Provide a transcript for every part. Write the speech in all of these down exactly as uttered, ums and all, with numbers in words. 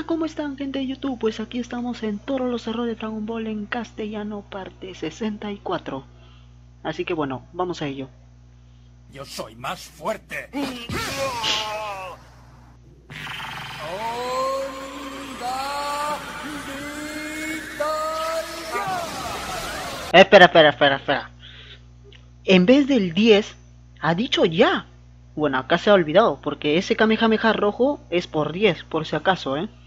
¿cómo están, gente de YouTube? Pues aquí estamos en todos los errores de Dragon Ball en castellano, parte sesenta y cuatro. Así que bueno, vamos a ello. Yo soy más fuerte. Espera, espera, espera, espera. En vez del diez, ha dicho ya. Bueno, acá se ha olvidado, porque ese Kamehameha rojo es por diez, por si acaso, ¿eh?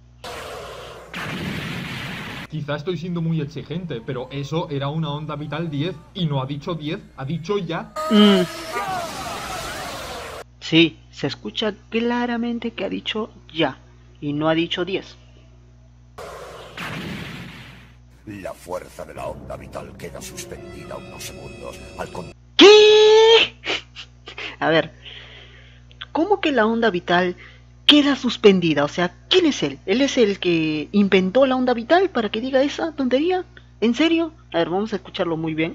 Quizá estoy siendo muy exigente, pero eso era una onda vital diez y no ha dicho diez, ha dicho ya. Mm. Sí, se escucha claramente que ha dicho ya y no ha dicho diez. La fuerza de la onda vital queda suspendida unos segundos al con... ¿Qué? A ver, ¿cómo que la onda vital queda suspendida? O sea, ¿quién es él? ¿Él es el que inventó la onda vital para que diga esa tontería? ¿En serio? A ver, vamos a escucharlo muy bien.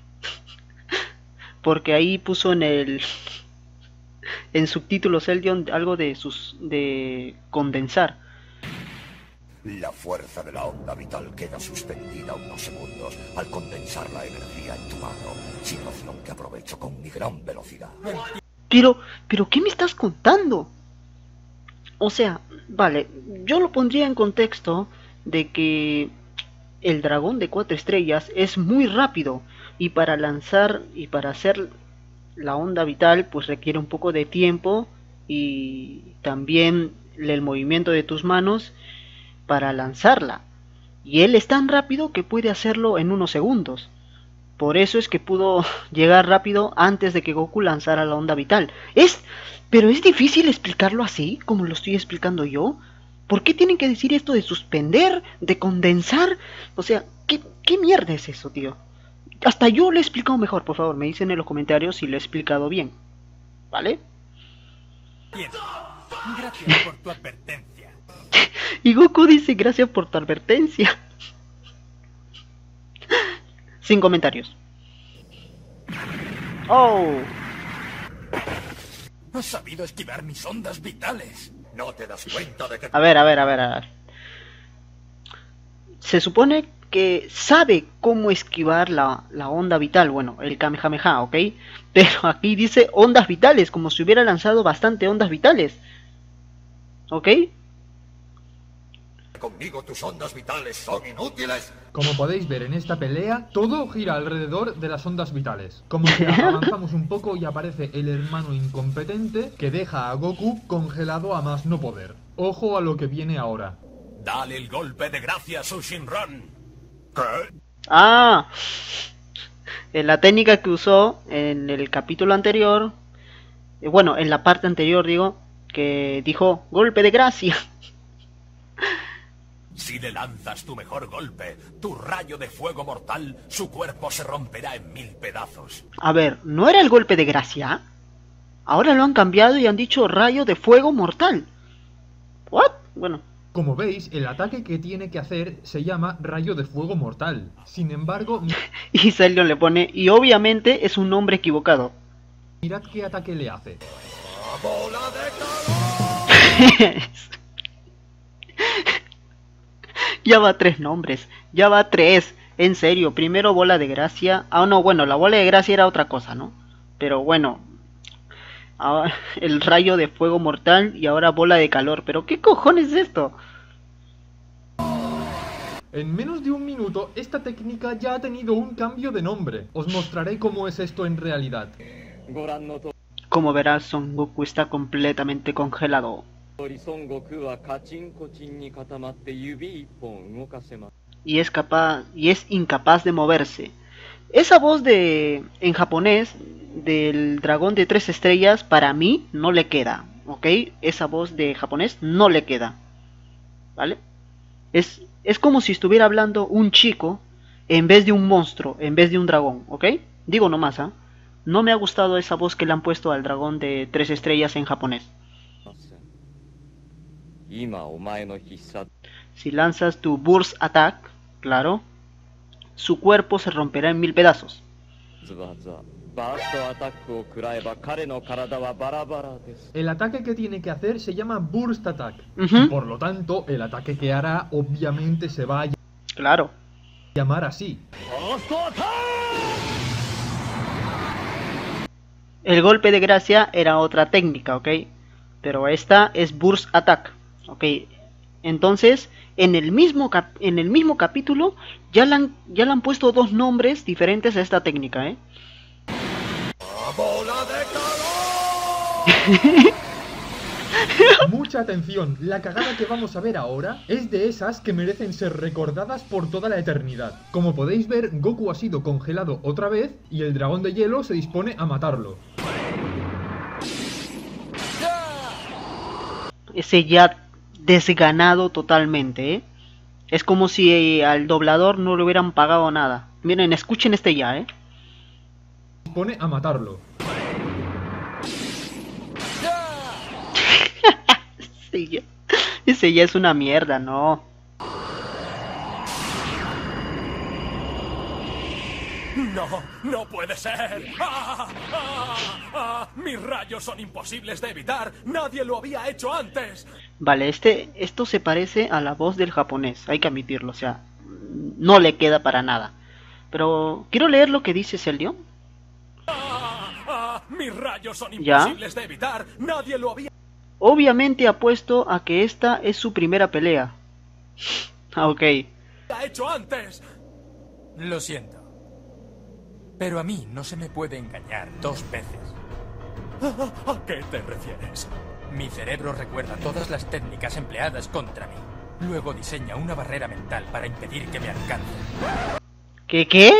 Porque ahí puso en el... en subtítulos Eldion algo de sus... de condensar. La fuerza de la onda vital queda suspendida unos segundos al condensar la energía en tu mano, situación que aprovecho con mi gran velocidad. Pero, pero, ¿qué me estás contando? O sea, vale, yo lo pondría en contexto de que el dragón de cuatro estrellas es muy rápido y para lanzar y para hacer la onda vital pues requiere un poco de tiempo y también el movimiento de tus manos para lanzarla. Y él es tan rápido que puede hacerlo en unos segundos. Por eso es que pudo llegar rápido antes de que Goku lanzara la onda vital. Es... Pero es difícil explicarlo así, como lo estoy explicando yo. ¿Por qué tienen que decir esto de suspender, de condensar? O sea, ¿qué, qué mierda es eso, tío? Hasta yo lo he explicado mejor, por favor, me dicen en los comentarios si lo he explicado bien. ¿Vale? Bien. Gracias por tu advertencia. Y Goku dice gracias por tu advertencia. Sin comentarios. Oh. Has sabido esquivar mis ondas vitales. ¿No te das cuenta de que... A ver, a ver, a ver, a ver. Se supone que sabe cómo esquivar la, la onda vital. Bueno, el Kamehameha, ¿ok? Pero aquí dice ondas vitales, como si hubiera lanzado bastante ondas vitales. ¿Ok? Conmigo tus ondas vitales son inútiles. Como podéis ver en esta pelea, todo gira alrededor de las ondas vitales. Como que avanzamos un poco y aparece el hermano incompetente que deja a Goku congelado a más no poder. Ojo a lo que viene ahora. Dale el golpe de gracia, Sushinran. ¿Qué? Ah, en la técnica que usó en el capítulo anterior, eh, bueno, en la parte anterior digo, que dijo golpe de gracia. Si le lanzas tu mejor golpe, tu rayo de fuego mortal, su cuerpo se romperá en mil pedazos. A ver, ¿no era el golpe de gracia? Ahora lo han cambiado y han dicho rayo de fuego mortal. ¿What? Bueno. Como veis, el ataque que tiene que hacer se llama rayo de fuego mortal. Sin embargo... Y Celion le pone, y obviamente es un nombre equivocado. Mirad qué ataque le hace. ¡Bola de calor! Ya va tres nombres, ya va tres, en serio, primero bola de gracia, ah no, bueno, la bola de gracia era otra cosa, ¿no? Pero bueno, ahora, el rayo de fuego mortal y ahora bola de calor, pero ¿qué cojones es esto? En menos de un minuto, esta técnica ya ha tenido un cambio de nombre. Os mostraré cómo es esto en realidad. Como verás, Son Goku está completamente congelado. Y es capaz, y es incapaz de moverse. Esa voz de, en japonés, del dragón de tres estrellas, para mí no le queda, ¿ok? Esa voz de japonés no le queda, ¿vale? Es, es como si estuviera hablando un chico en vez de un monstruo, en vez de un dragón, ¿ok? Digo nomás, ¿ah? ¿eh? No me ha gustado esa voz que le han puesto al dragón de tres estrellas en japonés. Si lanzas tu Burst Attack, claro, su cuerpo se romperá en mil pedazos. El ataque que tiene que hacer se llama Burst Attack. Uh-huh. Por lo tanto, el ataque que hará obviamente se va a Claro. llamar así. El golpe de gracia era otra técnica, ¿ok? Pero esta es Burst Attack, ¿ok? Entonces, en el mismo, cap en el mismo capítulo ya le, han, ya le han puesto dos nombres diferentes a esta técnica, ¿eh? ¡Bola de calor! Mucha atención, la cagada que vamos a ver ahora es de esas que merecen ser recordadas por toda la eternidad. Como podéis ver, Goku ha sido congelado otra vez y el dragón de hielo se dispone a matarlo. Ese ya desganado totalmente, ¿eh? Es como si al doblador no le hubieran pagado nada. Miren, escuchen este ya, ¿eh? Se dispone a matarlo. Ese ya, ese ya es una mierda, ¿no? No, no puede ser. ¡Ah! ¡Ah! ¡Ah! Mis rayos son imposibles de evitar. Nadie lo había hecho antes. Vale, este, esto se parece a la voz del japonés, hay que admitirlo, o sea, no le queda para nada. Pero quiero leer lo que dice Celdion. ¡Ah! ¡Ah! Mis rayos son ¿Ya? imposibles de evitar. Nadie lo había Obviamente apuesto a que esta es su primera pelea. Ah, ok. hecho antes. Lo siento. Pero a mí no se me puede engañar dos veces. ¿A qué te refieres? Mi cerebro recuerda todas las técnicas empleadas contra mí. Luego diseña una barrera mental para impedir que me alcance. ¿Qué qué?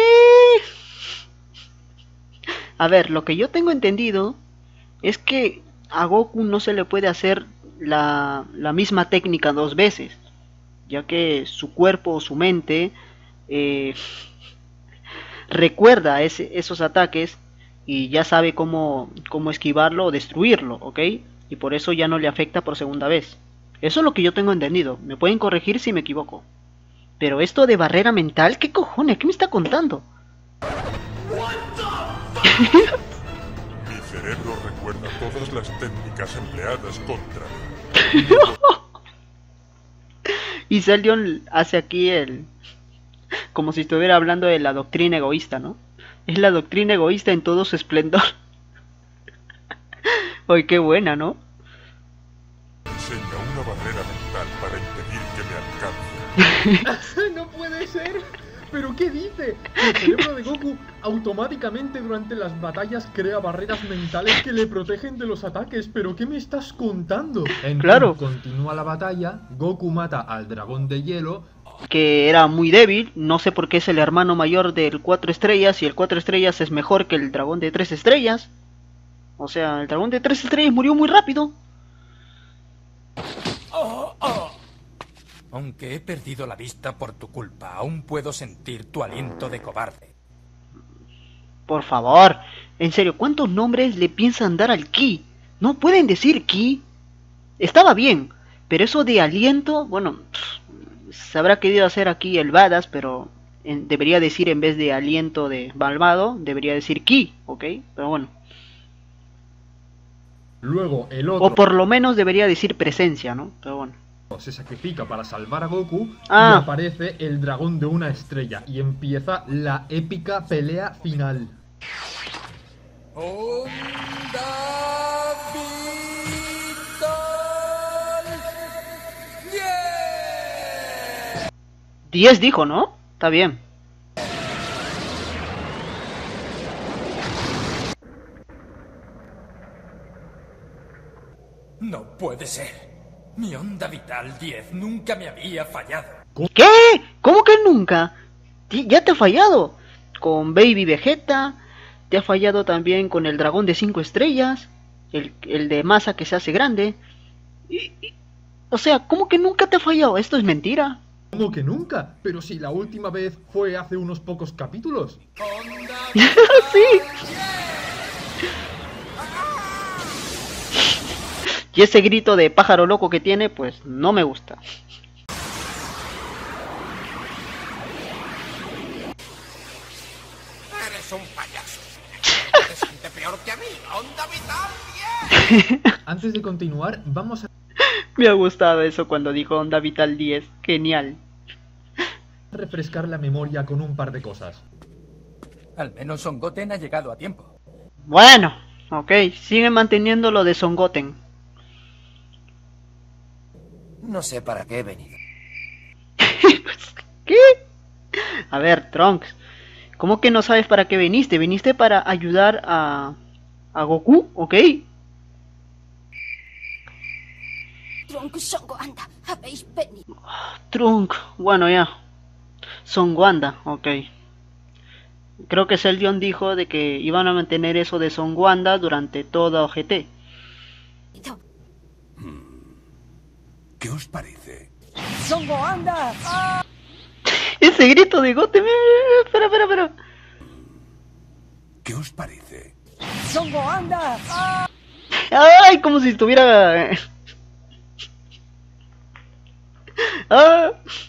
A ver, lo que yo tengo entendido es que a Goku no se le puede hacer la, la misma técnica dos veces, ya que su cuerpo o su mente eh, recuerda ese, esos ataques y ya sabe cómo, cómo esquivarlo o destruirlo, ¿ok? Y por eso ya no le afecta por segunda vez. Eso es lo que yo tengo entendido, me pueden corregir si me equivoco. Pero esto de barrera mental, ¿qué cojones? ¿Qué me está contando? Mi cerebro recuerda todas las técnicas empleadas contra mí. Y Celdion hace aquí el... como si estuviera hablando de la doctrina egoísta, ¿no? Es la doctrina egoísta en todo su esplendor. Oye, qué buena, ¿no? Enseña una barrera mental para impedir que me alcance. ¡No puede ser! ¿Pero qué dice? El cerebro de Goku automáticamente durante las batallas crea barreras mentales que le protegen de los ataques. ¿Pero qué me estás contando? En Claro. fin, continúa la batalla, Goku mata al dragón de hielo. Que era muy débil, no sé por qué es el hermano mayor del cuatro estrellas y el cuatro estrellas es mejor que el dragón de tres estrellas. O sea, el dragón de tres estrellas murió muy rápido. Oh, oh. Aunque he perdido la vista por tu culpa, aún puedo sentir tu aliento de cobarde. Por favor, en serio, ¿cuántos nombres le piensan dar al ki? ¿No pueden decir ki? Estaba bien, pero eso de aliento, bueno, se habrá querido hacer aquí el badass, pero en, debería decir en vez de aliento de malvado, debería decir ki, ¿ok? Pero bueno. Luego el otro O por lo menos debería decir presencia, ¿no? Pero bueno. se sacrifica para salvar a Goku Ah. y aparece el dragón de una estrella y empieza la épica pelea final. ¡Onda Vital! ¡Yeah! diez dijo, ¿no? Está bien. No puede ser. Mi onda vital diez nunca me había fallado. ¿Qué? ¿Cómo que nunca? Ti- Ya te ha fallado. Con Baby Vegeta. Te ha fallado también con el dragón de cinco estrellas. El, el de masa que se hace grande. Y- y- o sea, ¿cómo que nunca te ha fallado? Esto es mentira. ¿Cómo que nunca? Pero si la última vez fue hace unos pocos capítulos. Sí. Y ese grito de pájaro loco que tiene, pues no me gusta. Eres un payaso. gente peor que a mí. ¡Onda Vital diez! Antes de continuar, vamos a Me ha gustado eso cuando dijo Onda Vital diez. Genial. refrescar la memoria con un par de cosas. Al menos Son Goten ha llegado a tiempo. Bueno, ok. Siguen manteniendo lo de Son Goten. No sé para qué he venido. ¿Qué? A ver, Trunks. ¿Cómo que no sabes para qué viniste? ¿Viniste para ayudar a... a Goku? ¿Ok? Trunks, Son Gohan, habéis venido. Trunk, bueno ya. Son Wanda, ok. Creo que Celdion dijo de que iban a mantener eso de Son Wanda durante toda O G T. ¿Qué os parece? Son Gohan. ¡Ah! Ese grito de Goten. Espera, espera, espera. ¿Qué os parece? Son Gohan. ¡Ah! Ay, como si estuviera... ah.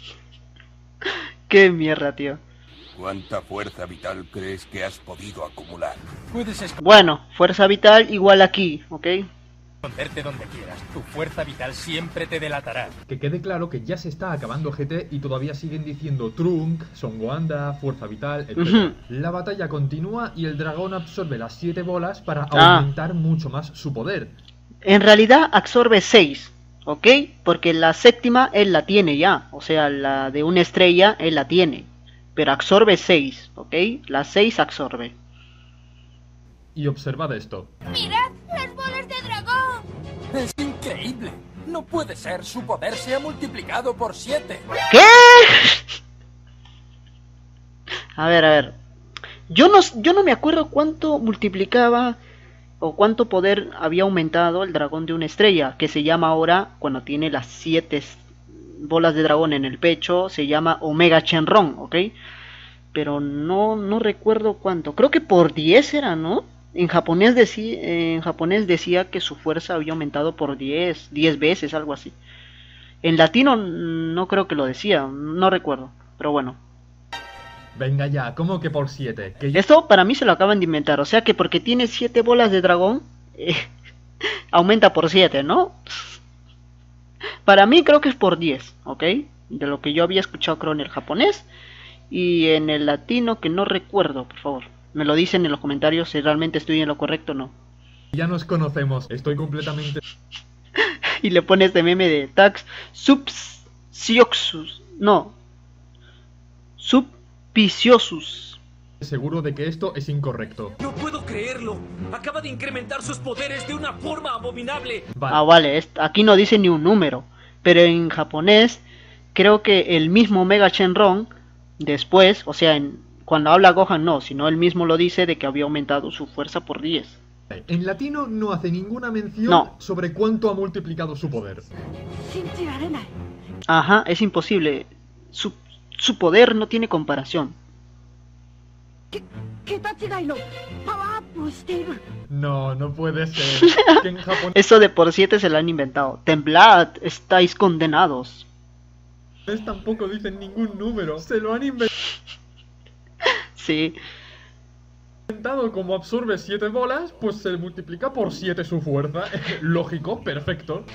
Qué mierda, tío. ¿Cuánta fuerza vital crees que has podido acumular? Puedes esconderte Bueno, fuerza vital igual aquí, ¿ok? donde quieras. Tu fuerza vital siempre te delatará. Que quede claro que ya se está acabando G T y todavía siguen diciendo Trunk, Son Wanda, Fuerza Vital, etcétera. Ujú. La batalla continúa y el dragón absorbe las siete bolas para Ah. aumentar mucho más su poder. En realidad absorbe seis, ¿ok? Porque la séptima él la tiene ya. O sea, la de una estrella él la tiene. Pero absorbe seis, ¿ok? Las seis absorbe. Y observad esto. ¡Mirad las bolas de dragón! Es increíble. No puede ser. Su poder se ha multiplicado por siete. ¿Qué? A ver, a ver. Yo no, yo no me acuerdo cuánto multiplicaba o cuánto poder había aumentado el dragón de una estrella, que se llama ahora, cuando tiene las siete bolas de dragón en el pecho, se llama Omega Shenron, ¿ok? Pero no, no recuerdo cuánto. Creo que por diez era, ¿no? En japonés, decía, en japonés decía que su fuerza había aumentado por diez, diez veces, algo así. En latino no creo que lo decía, no recuerdo, pero bueno. Venga ya, ¿cómo que por siete? Que ya- Esto para mí se lo acaban de inventar, o sea que porque tiene siete bolas de dragón, eh, aumenta por siete, ¿no? Para mí creo que es por diez, ¿ok? De lo que yo había escuchado creo en el japonés y en el latino que no recuerdo, por favor. Me lo dicen en los comentarios si realmente estoy en lo correcto o no. ya nos conocemos. Estoy completamente Y le pone este meme de Tax Subsioxus, no, Subpiciosus. seguro de que esto es incorrecto. No puedo creerlo. Acaba de incrementar sus poderes de una forma abominable. Vale. Ah, vale, est- aquí no dice ni un número, pero en japonés creo que el mismo Mega Shenron después, o sea, en, cuando habla Gohan no, sino él mismo lo dice de que había aumentado su fuerza por diez. En latino no hace ninguna mención No. sobre cuánto ha multiplicado su poder. Ajá, es imposible. Su, su poder no tiene comparación. No, no puede ser. Que en japonés Eso de por siete se lo han inventado. Temblad, estáis condenados. tampoco dicen ningún número. Se lo han Sí, inventado como absorbe siete bolas, pues se multiplica por siete su fuerza. Lógico, perfecto.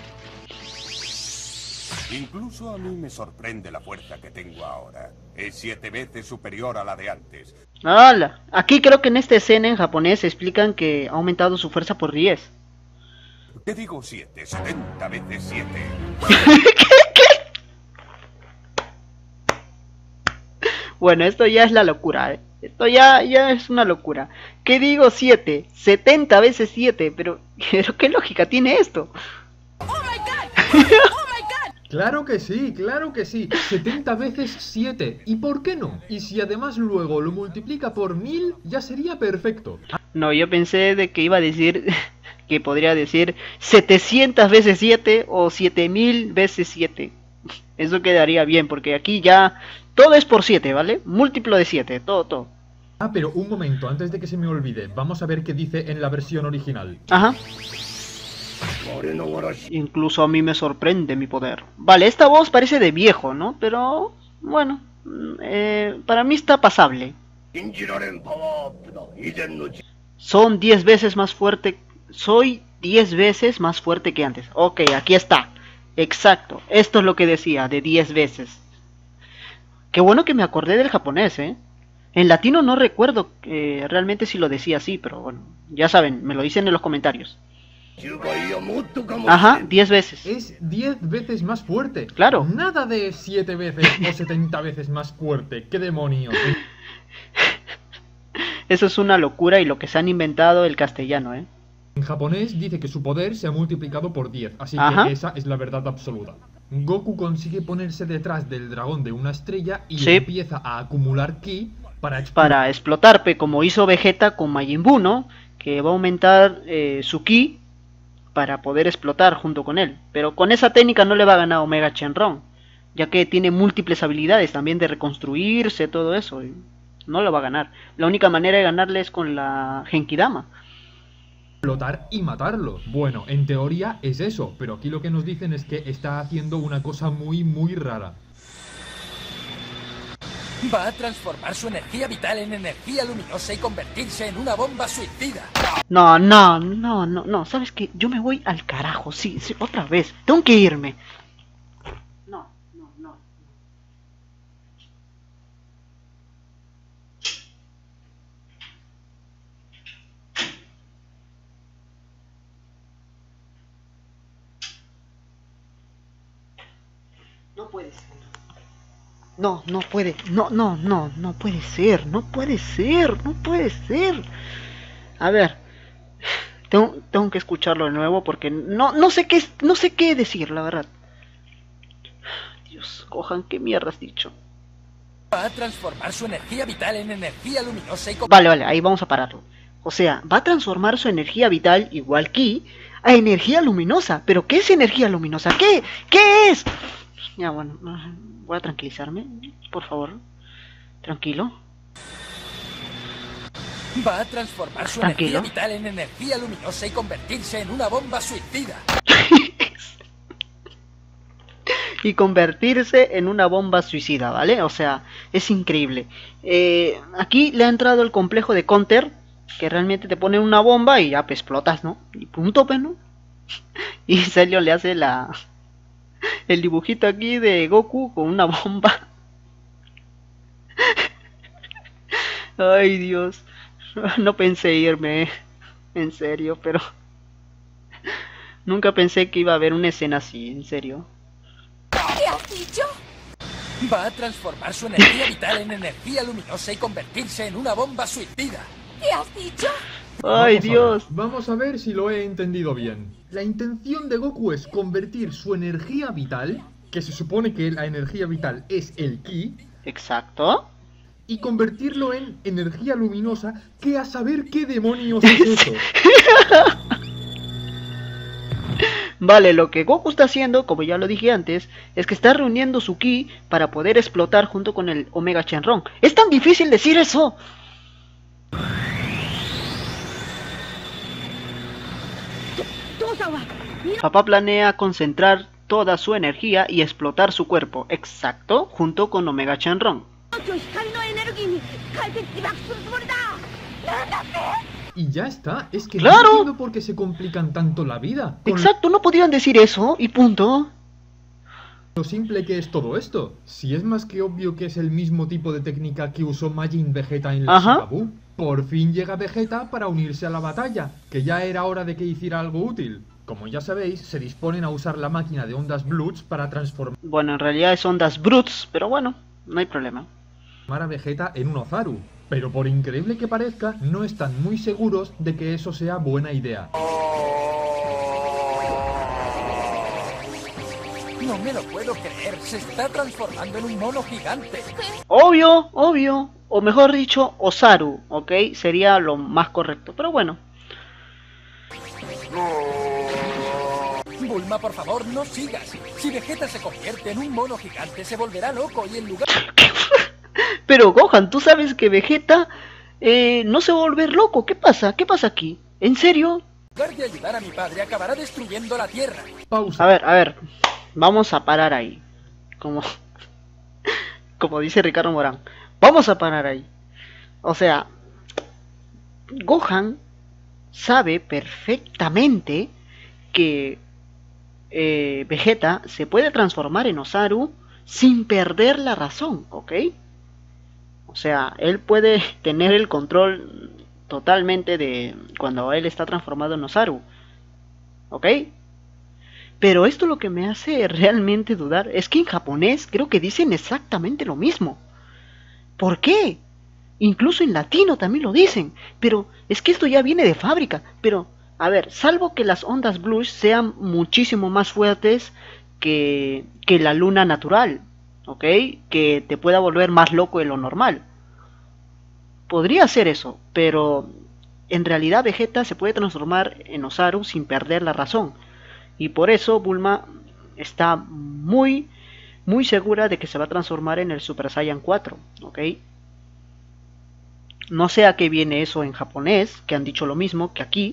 Incluso a mí me sorprende la fuerza que tengo ahora. Es siete veces superior a la de antes. ¡Hala! Aquí creo que en esta escena en japonés explican que ha aumentado su fuerza por diez. Te digo siete, setenta veces siete. Bueno, esto ya es la locura, ¿eh? Esto ya, ya es una locura. ¿Qué digo siete? setenta veces siete, pero, pero ¿qué lógica tiene esto? Claro que sí, claro que sí. setenta veces siete. ¿Y por qué no? Y si además luego lo multiplica por mil, ya sería perfecto. No, yo pensé de que iba a decir, que podría decir setecientas veces siete o siete mil veces siete. Eso quedaría bien, porque aquí ya todo es por siete, ¿vale? Múltiplo de siete, todo, todo. Ah, pero un momento, antes de que se me olvide, vamos a ver qué dice en la versión original. Ajá. Incluso a mí me sorprende mi poder. Vale, esta voz parece de viejo, ¿no? Pero, bueno, mm, eh, para mí está pasable. Son diez veces más fuerte. Soy diez veces más fuerte que antes. Ok, aquí está. Exacto. Esto es lo que decía, de diez veces. Qué bueno que me acordé del japonés, ¿eh? En latino no recuerdo eh, realmente si lo decía así, pero bueno, ya saben, me lo dicen en los comentarios. Ajá, diez veces. Es diez veces más fuerte. Claro. Nada de siete veces o setenta veces más fuerte. ¡Qué demonios! Eso es una locura y lo que se han inventado el castellano, ¿eh? En japonés dice que su poder se ha multiplicado por diez, así Ajá. que esa es la verdad absoluta. Goku consigue ponerse detrás del dragón de una estrella y Sí. empieza a acumular ki para explotar. Para explotar, pe, como hizo Vegeta con Majin Buu, ¿no? Que va a aumentar eh, su ki para poder explotar junto con él. Pero con esa técnica no le va a ganar Omega Shenron, ya que tiene múltiples habilidades también de reconstruirse, todo eso. Y no lo va a ganar. La única manera de ganarle es con la Genkidama. explotar y matarlo. Bueno, en teoría es eso, pero aquí lo que nos dicen es que está haciendo una cosa muy muy rara. Va a transformar su energía vital en energía luminosa y convertirse en una bomba suicida. No, no, no, no, no. ¿Sabes qué? Yo me voy al carajo, sí, sí, otra vez. Tengo que irme. No, no, no. No puede ser. No, no puede. No, no, no, no puede ser. No puede ser. No puede ser. A ver. Tengo, tengo que escucharlo de nuevo porque no, no sé qué, no sé qué decir, la verdad. Dios, Gohan, ¿qué mierda has dicho? Va a transformar su energía vital en energía luminosa y convertirse... Vale, vale, ahí vamos a pararlo. O sea, va a transformar su energía vital, igual Ki, a energía luminosa. ¿Pero qué es energía luminosa? ¿Qué? ¿Qué es? Ya, bueno, voy a tranquilizarme, por favor. Tranquilo. Va a transformar su Tranquilo. energía vital en energía luminosa y convertirse en una bomba suicida. Y convertirse en una bomba suicida, ¿vale? O sea, es increíble. Eh, aquí le ha entrado el complejo de Counter, que realmente te pone una bomba y ya pues, explotas, ¿no? Y punto, pues, ¿no? Y Celio le hace la... el dibujito aquí de Goku con una bomba. Ay, Dios. No pensé irme, eh. En serio, pero... Nunca pensé que iba a haber una escena así, en serio. ¿Qué has dicho? Va a transformar su energía vital en energía luminosa y convertirse en una bomba suicida. ¿Qué has dicho? Ay, Vamos a ver, Dios. Vamos a ver si lo he entendido bien. La intención de Goku es convertir su energía vital, que se supone que la energía vital es el ki, Exacto. y convertirlo en energía luminosa, que a saber qué demonios es eso. Vale, lo que Goku está haciendo, como ya lo dije antes, es que está reuniendo su ki para poder explotar junto con el Omega Shenron. ¡Es tan difícil decir eso! Papá planea concentrar toda su energía y explotar su cuerpo, exacto, junto con Omega Shenron. Y ya está, es que ¡Claro! no entiendo por qué se complican tanto la vida. Con Exacto, no podían decir eso y punto. lo simple que es todo esto. Si es más que obvio que es el mismo tipo de técnica que usó Majin Vegeta en la Ajá. saga Buu. Por fin llega Vegeta para unirse a la batalla, que ya era hora de que hiciera algo útil. Como ya sabéis, se disponen a usar la máquina de ondas Bloods para transformar Bueno, en realidad es ondas Brutes, pero bueno, no hay problema. a Vegeta en un Ozaru. Pero por increíble que parezca, no están muy seguros de que eso sea buena idea. No me lo puedo creer, se está transformando en un mono gigante. Obvio, obvio, o mejor dicho, Ozaru, ¿ok? Sería lo más correcto, pero bueno. Bulma, por favor, no sigas. Si Vegeta se convierte en un mono gigante, se volverá loco y en lugar... Pero Gohan, tú sabes que Vegeta eh, no se va a volver loco. ¿Qué pasa? ¿Qué pasa aquí? ¿En serio? En lugar de ayudar a mi padre, acabará destruyendo la Tierra. Pausa. A ver, a ver, vamos a parar ahí. Como, como dice Ricardo Morán. Vamos a parar ahí. O sea, Gohan sabe perfectamente que eh, Vegeta se puede transformar en Osaru sin perder la razón, ¿ok? O sea, él puede tener el control totalmente de cuando él está transformado en Osaru, ¿ok? Pero esto lo que me hace realmente dudar es que en japonés creo que dicen exactamente lo mismo. ¿Por qué? Incluso en latino también lo dicen, pero es que esto ya viene de fábrica. Pero, a ver, salvo que las ondas blues sean muchísimo más fuertes que, que la luna natural, ¿ok? Que te pueda volver más loco de lo normal. Podría ser eso, pero en realidad Vegeta se puede transformar en Osaru sin perder la razón. Y por eso Bulma está muy, muy segura de que se va a transformar en el Super Saiyan cuatro, ¿ok? No sé a qué viene eso en japonés, que han dicho lo mismo que aquí.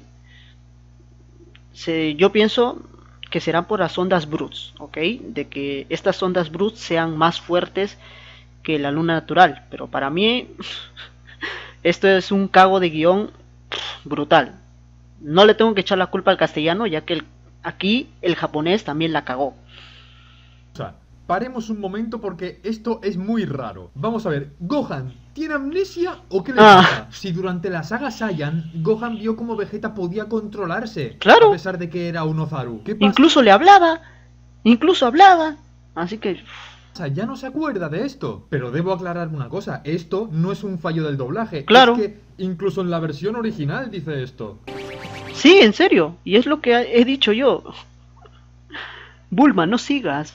Se, yo pienso que serán por las ondas Brutes, ¿ok? De que estas ondas Brutes sean más fuertes que la luna natural. Pero para mí, esto es un cago de guión brutal. No le tengo que echar la culpa al castellano, ya que el, aquí el japonés también la cagó. O sea, paremos un momento porque esto es muy raro. Vamos a ver, ¿Gohan tiene amnesia o qué le pasa? Ah. Si durante la saga Saiyan, Gohan vio cómo Vegeta podía controlarse, Claro. a pesar de que era un Ozaru. ¿Qué pasa? Incluso le hablaba, incluso hablaba. Así que... Ya no se acuerda de esto. Pero debo aclarar una cosa, esto no es un fallo del doblaje. Claro. Es que incluso en la versión original dice esto. Sí, en serio. Y es lo que he dicho yo. Bulma, no sigas.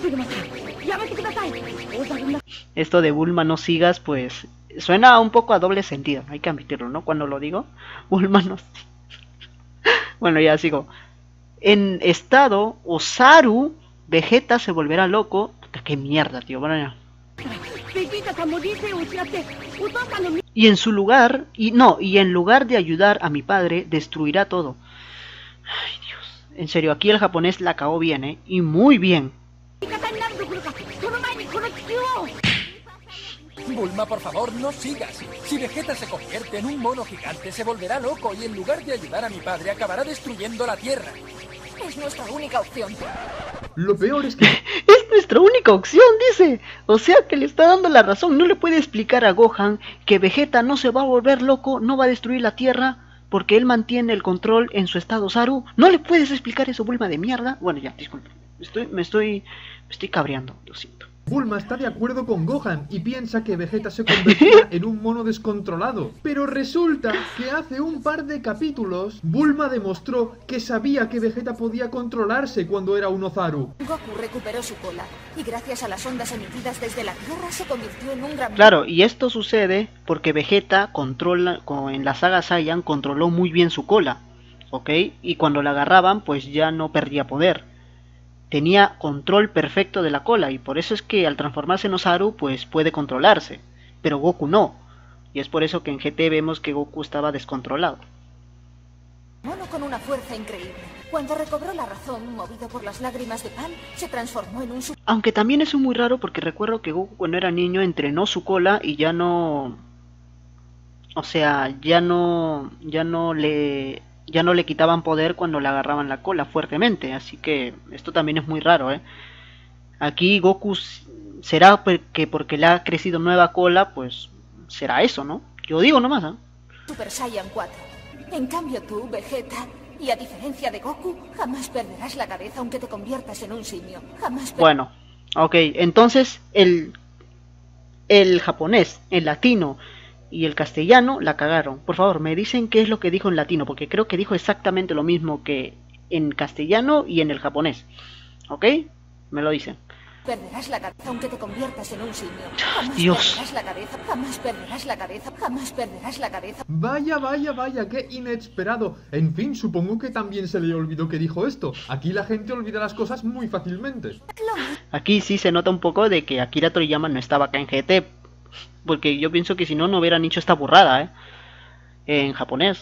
Esto de Bulma, no sigas, pues... suena un poco a doble sentido. Hay que admitirlo, ¿no? Cuando lo digo. Bulma, no sigas. Bueno, ya sigo. En estado Osaru, Vegeta se volverá loco. Puta, qué mierda, tío. Bueno, ya. Y en su lugar, y no, y en lugar de ayudar a mi padre, destruirá todo. Ay, Dios. En serio, aquí el japonés la cagó bien, ¿eh? Y muy bien. Bulma, por favor, no sigas. Si Vegeta se convierte en un mono gigante, se volverá loco y en lugar de ayudar a mi padre, acabará destruyendo la Tierra. Es nuestra única opción. Lo peor es que... Es nuestra única opción, dice. O sea que le está dando la razón. No le puede explicar a Gohan que Vegeta no se va a volver loco, no va a destruir la Tierra, porque él mantiene el control en su estado Osaru. No le puedes explicar eso, Bulma de mierda. Bueno, ya, disculpe. Estoy, me estoy, me estoy cabreando, lo siento. Bulma está de acuerdo con Gohan y piensa que Vegeta se convertirá en un mono descontrolado. Pero resulta que hace un par de capítulos, Bulma demostró que sabía que Vegeta podía controlarse cuando era un Ozaru. Goku recuperó su cola y gracias a las ondas emitidas desde la Tierra se convirtió en un gran... Claro, y esto sucede porque Vegeta controla, en la saga Saiyan controló muy bien su cola, ¿ok? Y cuando la agarraban, pues ya no perdía poder. Tenía control perfecto de la cola y por eso es que al transformarse en Osaru pues puede controlarse, pero Goku no, y es por eso que en G T vemos que Goku estaba descontrolado. Mono con una fuerza increíble. Cuando recobró la razón, movido por las lágrimas de Pan, se transformó en un... Aunque también es muy raro porque recuerdo que Goku cuando era niño entrenó su cola y ya no... O sea, ya no... ya no le... ya no le quitaban poder cuando le agarraban la cola fuertemente, así que esto también es muy raro, ¿eh? Aquí Goku será que porque le ha crecido nueva cola, pues será eso, ¿no? Yo digo nomás, ¿eh? Super Saiyan cuatro. En cambio tú, Vegeta, y a diferencia de Goku, jamás perderás la cabeza aunque te conviertas en un simio. Jamás per... Bueno, ok, entonces el, el japonés, el latino y el castellano la cagaron. Por favor, me dicen qué es lo que dijo en latino, porque creo que dijo exactamente lo mismo que en castellano y en el japonés. ¿Ok? Me lo dicen. Perderás la cabeza aunque te conviertas en un simio. Jamás Dios. perderás la cabeza, jamás perderás la cabeza, jamás perderás la cabeza. Vaya, vaya, vaya, qué inesperado. En fin, supongo que también se le olvidó que dijo esto. Aquí la gente olvida las cosas muy fácilmente. Aquí sí se nota un poco de que Akira Toriyama no estaba acá en G T, porque yo pienso que si no, no hubieran hecho esta burrada, ¿eh? En japonés.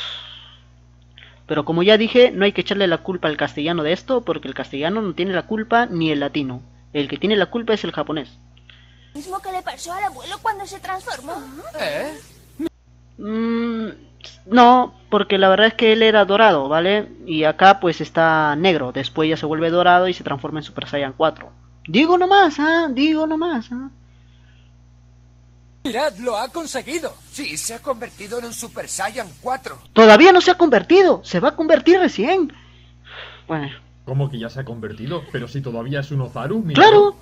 Pero como ya dije, no hay que echarle la culpa al castellano de esto, porque el castellano no tiene la culpa ni el latino. El que tiene la culpa es el japonés. Mismo que le pasó al abuelo cuando se transformó. ¿Eh? Mm, no, porque la verdad es que él era dorado, ¿vale? Y acá pues está negro, después ya se vuelve dorado y se transforma en Super Saiyan cuatro. Digo nomás, ah, digo nomás, ah. Mirad, lo ha conseguido. Sí, se ha convertido en un Super Saiyan cuatro. Todavía no se ha convertido, se va a convertir recién. Bueno, ¿Cómo que ya se ha convertido? Pero si todavía es un Ozaru, mira. claro.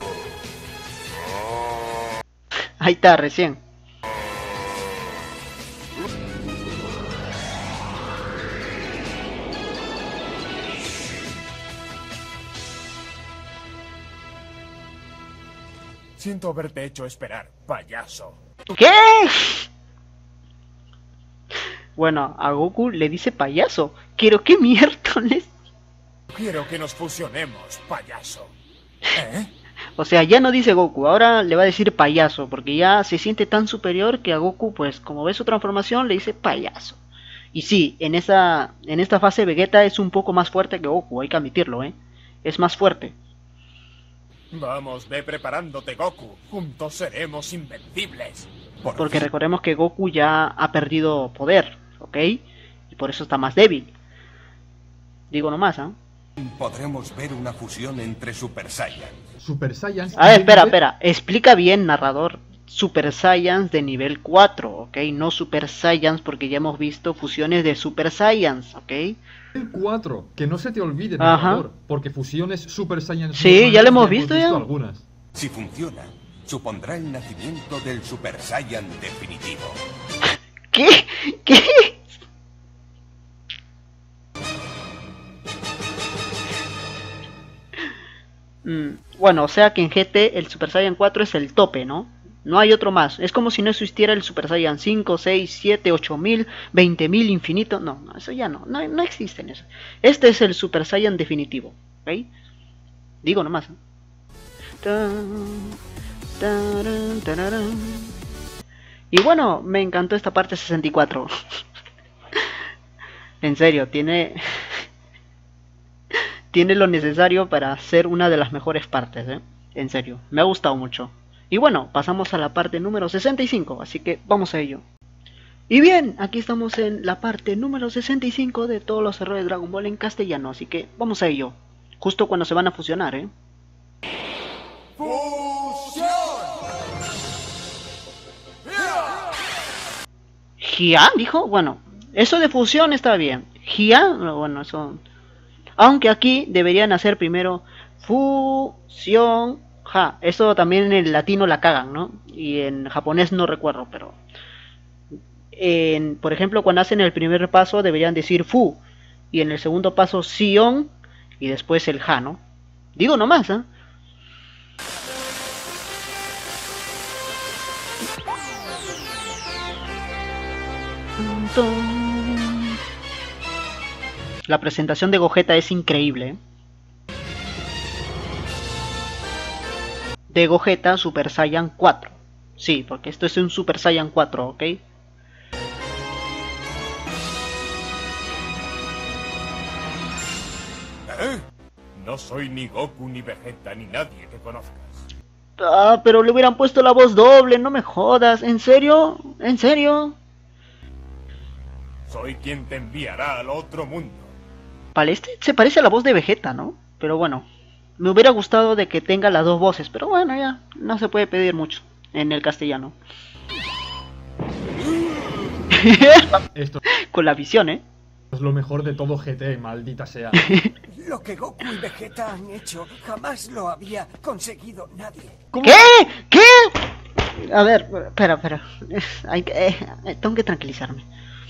Ahí está, recién. Siento haberte hecho esperar, payaso. ¿Qué? Bueno, a Goku le dice payaso. Quiero qué miércoles. Quiero que nos fusionemos, payaso. ¿Eh? O sea, ya no dice Goku, ahora le va a decir payaso, porque ya se siente tan superior que a Goku, pues, como ve su transformación, le dice payaso. Y sí, en esa, en esta fase Vegeta es un poco más fuerte que Goku, hay que admitirlo, ¿eh? Es más fuerte. Vamos, ve preparándote, Goku. Juntos seremos invencibles. Por Porque fin. recordemos que Goku ya ha perdido poder, ¿ok? Y por eso está más débil. Digo nomás, ¿ah? ¿eh? Podremos ver una fusión entre Super Saiyan. Super Saiyans... A ver, espera, espera. Explica bien, narrador. Super Saiyans de nivel cuatro, ¿ok? No Super Saiyans porque ya hemos visto fusiones de Super Saiyans, ¿ok? El cuatro, que no se te olvide, Ajá. narrador, porque fusiones Super Saiyans... Sí, normales ya lo hemos visto ya. algunas. Si funciona, supondrá el nacimiento del Super Saiyan definitivo. ¿Qué? ¿Qué? Mm, bueno, o sea que en G T el Super Saiyan cuatro es el tope, ¿no? No hay otro más. Es como si no existiera el Super Saiyan cinco, seis, siete, ocho mil, veinte mil, infinito. No, no, eso ya no. No, no existen eso. Este es el Super Saiyan definitivo. ¿Ok? Digo nomás. ¿eh? Tan, tarán, tararán. Y bueno, me encantó esta parte sesenta y cuatro. En serio, tiene... tiene lo necesario para ser una de las mejores partes, ¿eh? En serio, me ha gustado mucho. Y bueno, pasamos a la parte número sesenta y cinco, así que vamos a ello. Y bien, aquí estamos en la parte número sesenta y cinco de todos los errores de Dragon Ball en castellano, así que vamos a ello. Justo cuando se van a fusionar, ¿eh? ¡Fusión! ¿Gia? ¿Dijo? Bueno, eso de fusión está bien. ¿Gia? Bueno, eso... Aunque aquí deberían hacer primero fusión... Ja, eso también en el latino la cagan, ¿no? Y en japonés no recuerdo, pero... En, por ejemplo, cuando hacen el primer paso deberían decir fu. Y en el segundo paso sion. Y después el ja, ¿no? Digo nomás, ¿eh? La presentación de Gogeta es increíble, ¿eh? De Gogeta Super Saiyan cuatro. Sí, porque esto es un Super Saiyan cuatro, ¿ok? ¿Eh? No soy ni Goku, ni Vegeta, ni nadie que conozcas. Ah, pero le hubieran puesto la voz doble, no me jodas. ¿En serio? ¿En serio? Soy quien te enviará al otro mundo. Vale, este se parece a la voz de Vegeta, ¿no? Pero bueno, me hubiera gustado de que tenga las dos voces, pero bueno, ya, no se puede pedir mucho en el castellano. Esto Con la visión, ¿eh? es lo mejor de todo G T, maldita sea. Lo que Goku y Vegeta han hecho jamás lo había conseguido nadie. ¿Cómo? ¿Qué? ¿Qué? A ver, espera, espera. Hay que, eh, tengo que tranquilizarme.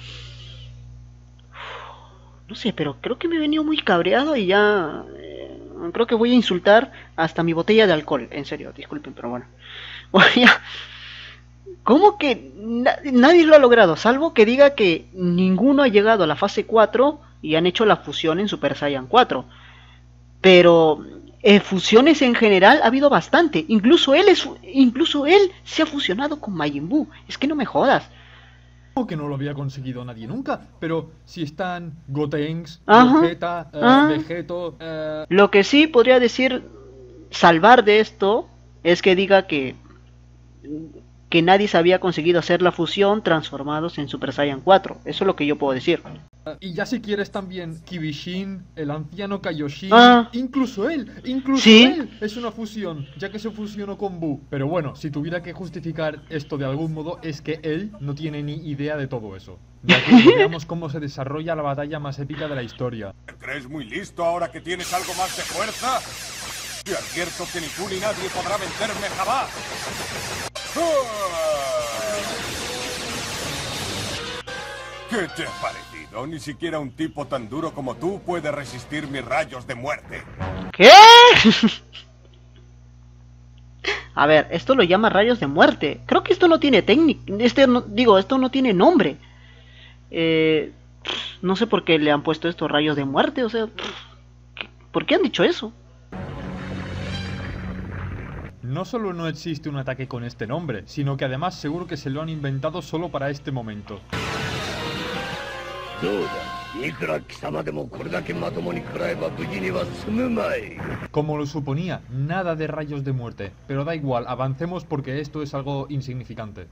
No sé, pero creo que me he venido muy cabreado y ya... Eh, creo que voy a insultar hasta mi botella de alcohol. En serio, disculpen, pero bueno. Voy a... ¿Cómo que na nadie lo ha logrado? Salvo que diga que ninguno ha llegado a la fase cuatro y han hecho la fusión en Super Saiyan cuatro. Pero eh, fusiones en general ha habido bastante. Incluso él, es, incluso él se ha fusionado con Majin Buu. Es que no me jodas. Que no lo había conseguido nadie nunca, pero si están Gotenks, Ajá. Vegeta, eh, Ah. Vegeto, eh, Lo que sí podría decir salvar de esto es que diga que que nadie se había conseguido hacer la fusión transformados en Super Saiyan cuatro. Eso es lo que yo puedo decir. Y ya si quieres también Kibishin, el anciano Kaioshin, ah, incluso él, incluso ¿sí? él es una fusión, ya que se fusionó con Buu. Pero bueno, si tuviera que justificar esto de algún modo, es que él no tiene ni idea de todo eso. De aquí veamos cómo se desarrolla la batalla más épica de la historia. ¿Te crees muy listo ahora que tienes algo más de fuerza? Te advierto que ni tú ni nadie podrá vencerme jamás. ¿Qué te ha parecido? Ni siquiera un tipo tan duro como tú puede resistir mis rayos de muerte. ¿Qué? A ver, esto lo llama rayos de muerte. Creo que esto no tiene técnica. Este no, digo, esto no tiene nombre. Eh, no sé por qué le han puesto estos rayos de muerte. O sea, ¿por qué han dicho eso? No solo no existe un ataque con este nombre, sino que además seguro que se lo han inventado solo para este momento. Como lo suponía, nada de rayos de muerte. Pero da igual, avancemos porque esto es algo insignificante.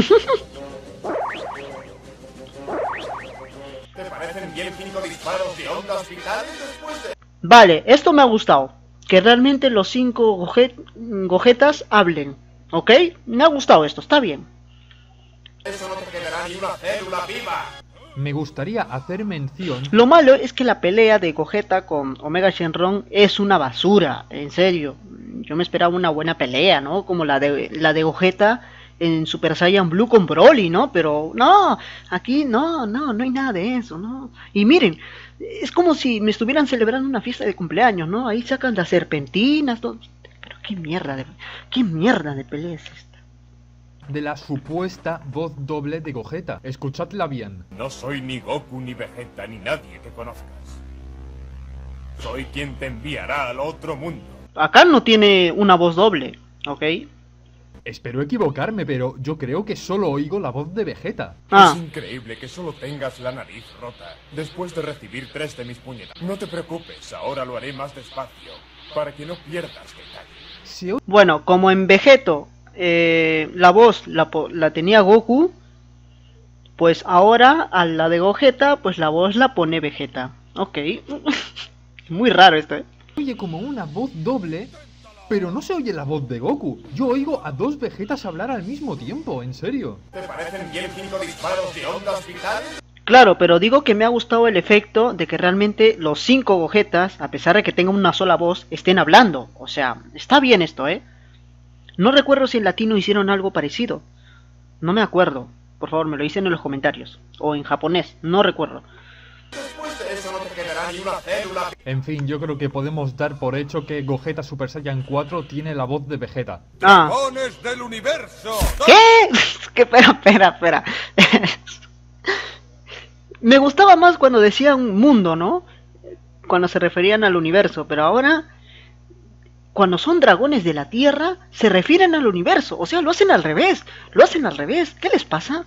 ¿Te parecen bien cinco disparos de ondas vitales después de...? Vale, esto me ha gustado. Que realmente los cinco goje gojetas hablen. ¿Ok? Me ha gustado esto, está bien. Eso no te quedará ni una célula viva. Me gustaría hacer mención... Lo malo es que la pelea de Gogeta con Omega Shenron es una basura, en serio. Yo me esperaba una buena pelea, ¿no? Como la de, la de Gogeta en Super Saiyan Blue con Broly, ¿no? Pero no, aquí no, no, no hay nada de eso, ¿no? Y miren, es como si me estuvieran celebrando una fiesta de cumpleaños, ¿no? Ahí sacan las serpentinas, todo. Pero qué mierda de, qué mierda de pelea es esta. De la supuesta voz doble de Gogeta. Escuchadla bien. No soy ni Goku, ni Vegeta, ni nadie que conozcas. Soy quien te enviará al otro mundo. Acá no tiene una voz doble, ¿ok? Espero equivocarme, pero yo creo que solo oigo la voz de Vegeta. Ah. Es increíble que solo tengas la nariz rota después de recibir tres de mis puñetazos. No te preocupes, ahora lo haré más despacio, para que no pierdas detalle. Si Bueno, como en Vegeto eh, la voz la, la tenía Goku, pues ahora a la de Gogeta, pues la voz la pone Vegeta. Ok. Muy raro esto, ¿eh? oye como una voz doble, pero no se oye la voz de Goku. Yo oigo a dos Vegetas hablar al mismo tiempo, en serio. ¿Te parecen bien cinco disparos de ondas vitales? Claro, pero digo que me ha gustado el efecto de que realmente los cinco Gogetas, a pesar de que tengan una sola voz, estén hablando. O sea, está bien esto, ¿eh? No recuerdo si en latino hicieron algo parecido. No me acuerdo. Por favor, me lo dicen en los comentarios. O en japonés, no recuerdo. Después de eso no te quedará ni una célula. En fin, yo creo que podemos dar por hecho que Gogeta Super Saiyan cuatro tiene la voz de Vegeta. Ah. ¡Dragones del universo! ¿Qué? ¿Qué? Espera, espera, espera. Me gustaba más cuando decían mundo, ¿no? Cuando se referían al universo, pero ahora, cuando son dragones de la Tierra, se refieren al universo. O sea, lo hacen al revés. Lo hacen al revés. ¿Qué les pasa?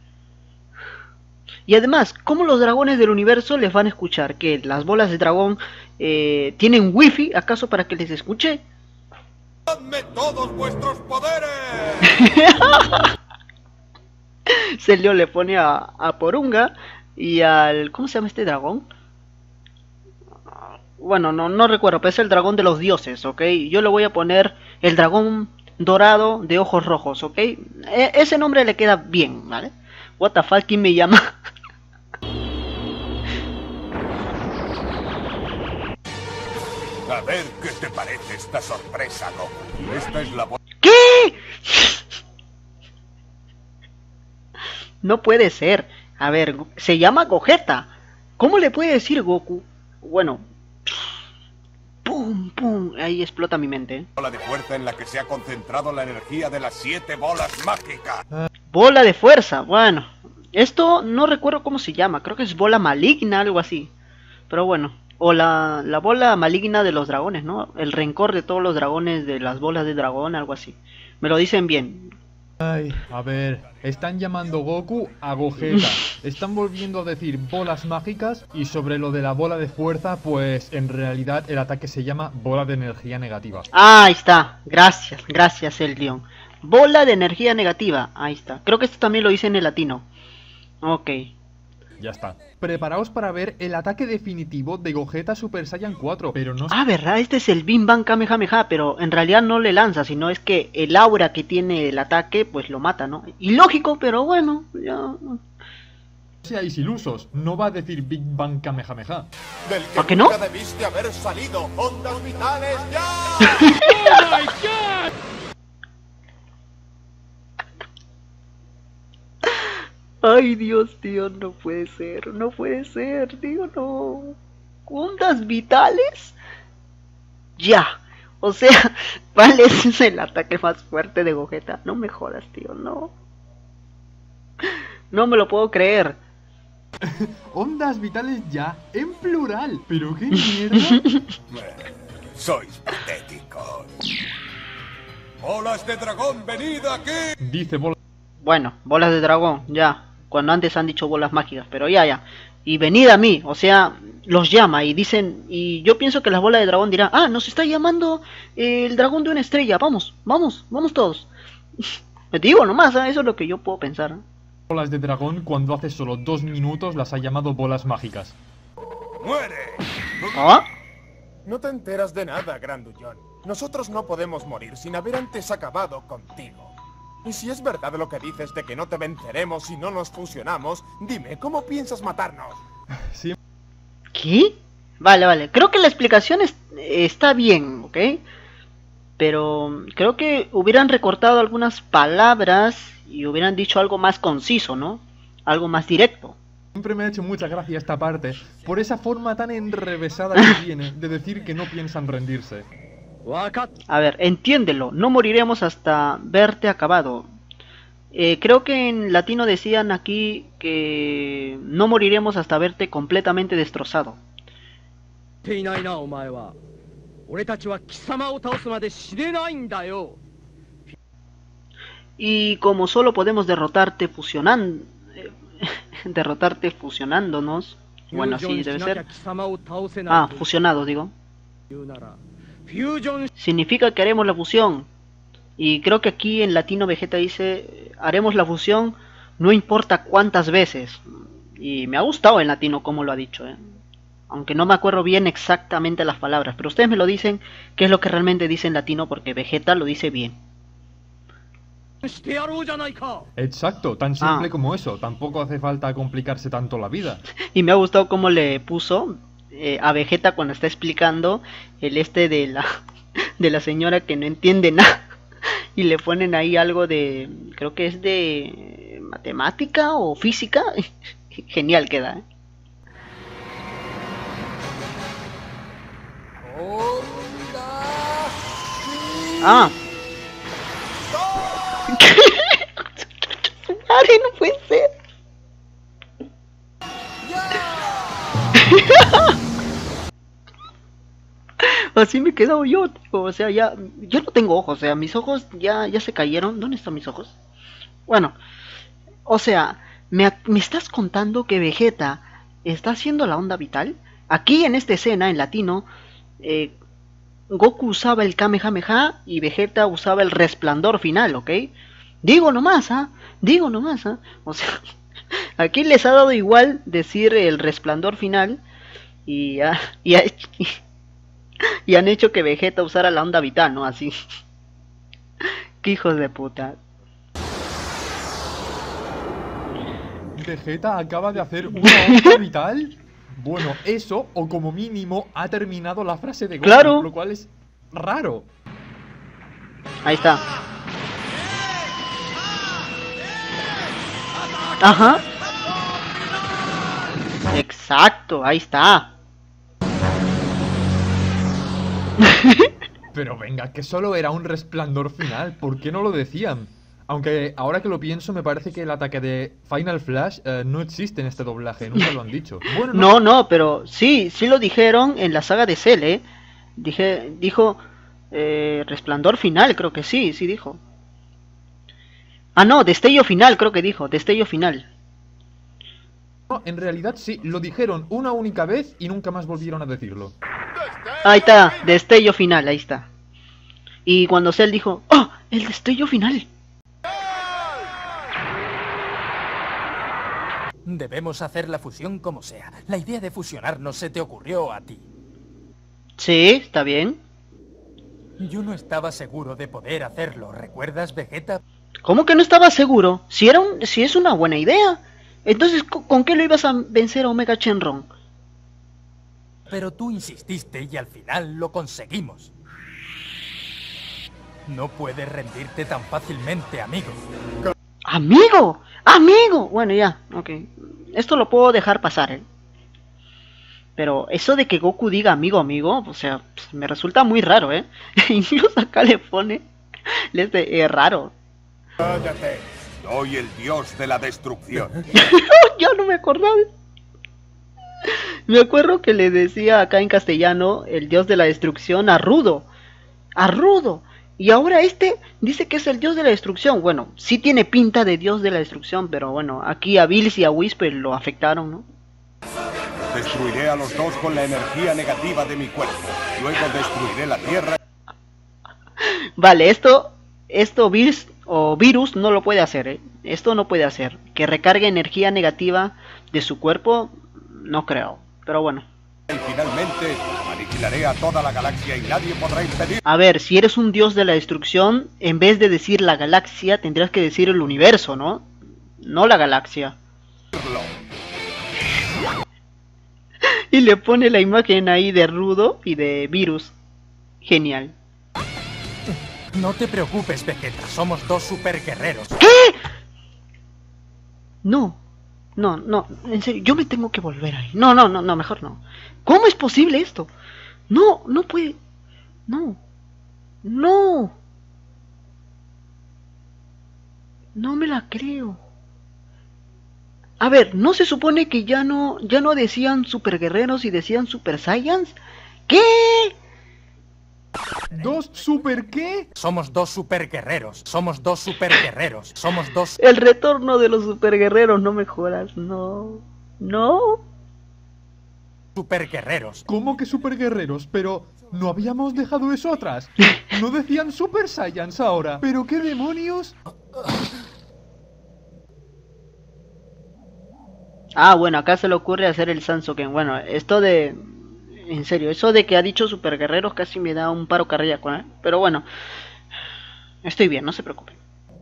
Y además, ¿cómo los dragones del universo les van a escuchar? ¿Que las bolas de dragón eh, tienen wifi? ¿Acaso para que les escuche? ¡Dadme todos vuestros poderes! Celio le pone a, a Porunga y al... ¿cómo se llama este dragón? Bueno, no, no recuerdo, pero es el dragón de los dioses, ¿ok? Yo le voy a poner el dragón dorado de ojos rojos, ¿ok? E ese nombre le queda bien, ¿vale? What the fuck, ¿quién me llama? A ver qué te parece esta sorpresa, Goku. Esta es la voz... ¿Qué? No puede ser. A ver, se llama Gogeta. ¿Cómo le puede decir Goku? Bueno. Pum, pum. Ahí explota mi mente. bola de fuerza en la que se ha concentrado la energía de las siete bolas mágicas. Bola de fuerza. Bueno. Esto no recuerdo cómo se llama. Creo que es bola maligna, algo así. Pero bueno. O la, la bola maligna de los dragones, ¿no? El rencor de todos los dragones de las bolas de dragón, algo así. Me lo dicen bien. Ay, a ver, están llamando Goku a Gogeta, están volviendo a decir bolas mágicas y sobre lo de la bola de fuerza, pues en realidad el ataque se llama bola de energía negativa. Ah, ahí está, gracias, gracias el León. Bola de energía negativa. Ahí está. Creo que esto también lo dice en el latino. Ok. Ya está. Preparaos para ver el ataque definitivo de Gogeta Super Saiyan cuatro, pero no... Ah, verdad, este es el Bim Bam Kamehameha, pero en realidad no le lanza, sino es que el aura que tiene el ataque, pues lo mata, ¿no? Ilógico, pero bueno, ya... No seáis ilusos, no va a decir Big Bang Kamehameha. Del que ¿Por qué no? nunca debiste haber salido. ¡Ondas vitales ya! ¡Oh, my God! Ay, Dios, tío, no puede ser, no puede ser, tío, no. ¿Ondas vitales? Ya. O sea, ¿cuál es el ataque más fuerte de Gogeta? No me jodas, tío, no. No me lo puedo creer. Ondas vitales ya, en plural. ¿Pero qué mierda? Sois patéticos. ¡Bolas de dragón, venid aquí! Dice bola... Bueno, bolas de dragón, ya. Cuando antes han dicho bolas mágicas, pero ya, ya. Y venid a mí, o sea, los llama y dicen... Y yo pienso que las bolas de dragón dirán... Ah, nos está llamando eh, el dragón de una estrella, vamos, vamos, vamos todos. Me digo nomás, ¿eh? Eso es lo que yo puedo pensar. bolas de dragón cuando hace solo dos minutos las ha llamado bolas mágicas. ¡Muere! ¿Ah? No te enteras de nada, Grandullón. Nosotros no podemos morir sin haber antes acabado contigo. Y si es verdad lo que dices de que no te venceremos si no nos fusionamos, dime, ¿cómo piensas matarnos? Sí. ¿Qué? Vale, vale. Creo que la explicación es, está bien, ¿ok? Pero creo que hubieran recortado algunas palabras y hubieran dicho algo más conciso, ¿no? Algo más directo. Siempre me ha hecho mucha gracia esta parte, por esa forma tan enrevesada que tiene de decir que no piensan rendirse. A ver, entiéndelo, no moriremos hasta verte acabado. Eh, creo que en latino decían aquí que no moriremos hasta verte completamente destrozado. Y como solo podemos derrotarte fusionando, derrotarte fusionándonos, bueno, así debe ser. Ah, fusionados, digo. Significa que haremos la fusión. Y creo que aquí en latino Vegeta dice, haremos la fusión no importa cuántas veces. Y me ha gustado en latino como lo ha dicho, ¿eh? Aunque no me acuerdo bien exactamente las palabras, pero ustedes me lo dicen qué es lo que realmente dice en latino, porque Vegeta lo dice bien. Exacto, tan simple Ah. como eso. Tampoco hace falta complicarse tanto la vida. Y me ha gustado cómo le puso eh, a Vegeta cuando está explicando el este de la de la señora que no entiende nada. Y le ponen ahí algo de, creo que es de matemática o física. Genial queda, ¿eh? Ah. Madre, no puede ser. Así me he quedado yo, tío. O sea, ya, yo no tengo ojos, o sea, mis ojos ya, ya se cayeron. ¿Dónde están mis ojos? Bueno, o sea, ¿me, me estás contando que Vegeta está haciendo la onda vital? Aquí en esta escena, en latino, eh, Goku usaba el Kamehameha y Vegeta usaba el resplandor final, ¿ok? Digo nomás, ¿ah? ¿eh? Digo nomás, ¿ah? ¿eh? O sea, aquí les ha dado igual decir el resplandor final y, ha, y, ha, y, y han hecho que Vegeta usara la onda vital, ¿no? Así. ¡Qué hijos de puta! ¿Vegeta acaba de hacer una onda vital? Bueno, eso, o como mínimo, ha terminado la frase de Goku, ¡Claro! Lo cual es raro. Ahí está. Ajá. Exacto, ahí está. Pero venga, que solo era un resplandor final, ¿por qué no lo decían? Aunque ahora que lo pienso, me parece que el ataque de Final Flash eh, no existe en este doblaje, nunca lo han dicho. Bueno, no, no, pero sí, sí lo dijeron en la saga de Cell, ¿eh? Dije, dijo eh, resplandor final, creo que sí, sí dijo. Ah, no, destello final, creo que dijo, destello final. No, en realidad sí, lo dijeron una única vez y nunca más volvieron a decirlo. Ahí está, destello final, ahí está. Y cuando Cell dijo, ¡oh! El destello final. Debemos hacer la fusión como sea. La idea de fusionarnos se te ocurrió a ti. Sí, está bien. Yo no estaba seguro de poder hacerlo, ¿recuerdas, Vegeta? ¿Cómo que no estaba seguro? Si era un, si es una buena idea. Entonces, ¿con, ¿con qué lo ibas a vencer a Omega Shenron? Pero tú insististe y al final lo conseguimos. No puedes rendirte tan fácilmente, amigo. ¡Amigo! ¡Amigo! Bueno, ya, ok. Esto lo puedo dejar pasar, ¿eh? Pero eso de que Goku diga amigo, amigo, o sea, pues, me resulta muy raro, ¿eh? Incluso acá le pone... Les de, es raro. Cállate. Soy el dios de la destrucción. Ya no me acordaba. Me acuerdo que le decía acá en castellano el dios de la destrucción a Rudo. A Rudo. Y ahora este dice que es el dios de la destrucción. Bueno, sí tiene pinta de dios de la destrucción, pero bueno, aquí a Bills y a Whisper lo afectaron, ¿no? Destruiré a los dos con la energía negativa de mi cuerpo. Luego destruiré la Tierra. Vale, esto, esto Bills o Virus no lo puede hacer, ¿eh? Esto no puede hacer. Que recargue energía negativa de su cuerpo, no creo. Pero bueno. Y finalmente aniquilaré a toda la galaxia y nadie podrá impedir. A ver, si eres un dios de la destrucción, en vez de decir la galaxia, tendrías que decir el universo, ¿no? No la galaxia. Y le pone la imagen ahí de Rudo y de Virus. Genial. No te preocupes, Vegeta. Somos dos superguerreros. ¿Qué? No. No, no. En serio, yo me tengo que volver ahí. No, no, no, no, mejor no. ¿Cómo es posible esto? No, no puede. No. No. No me la creo. A ver, ¿no se supone que ya no ya no decían superguerreros y decían super saiyans? ¿Qué? ¿Dos super qué? Somos dos superguerreros. Somos dos superguerreros. Somos dos... El retorno de los superguerreros, no me jodas. No. No. Superguerreros. ¿Cómo que superguerreros? Pero no habíamos dejado eso atrás. No decían super saiyans ahora. ¿Pero qué demonios? Ah, bueno, acá se le ocurre hacer el Sansoken. Bueno, esto de... En serio, eso de que ha dicho superguerreros casi me da un paro cardíaco, ¿eh? Pero bueno, estoy bien, no se preocupen.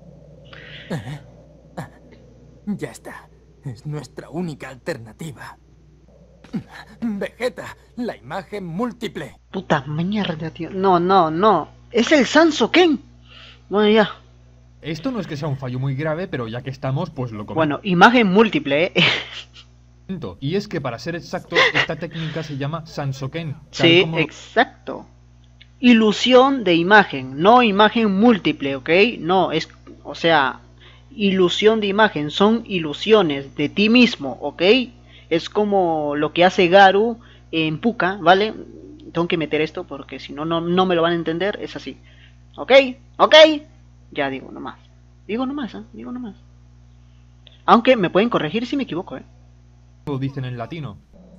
Ya está. Es nuestra única alternativa. Vegeta, la imagen múltiple. Puta mierda, tío. No, no, no. Es el Sansoken. Bueno, ya. Esto no es que sea un fallo muy grave, pero ya que estamos, pues lo comento. Bueno, imagen múltiple, ¿eh? Y es que para ser exactos, esta técnica se llama Sansoken. Sí, como... exacto. Ilusión de imagen, no imagen múltiple, ¿ok? No, es, o sea, ilusión de imagen, son ilusiones de ti mismo, ¿ok? Es como lo que hace Garu en Puka, ¿vale? Tengo que meter esto porque si no, no, no me lo van a entender, es así. ¿Ok? ¿Ok? Ya digo nomás. Digo nomás, ¿eh? Digo nomás. Aunque me pueden corregir si me equivoco, ¿eh? Lo dicen en latino.